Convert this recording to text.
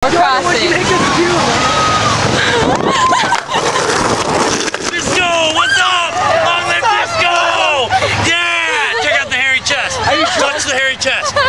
crossing. Disco, what's up? Long live Disco! Yeah! Check out the hairy chest. Touch the hairy chest.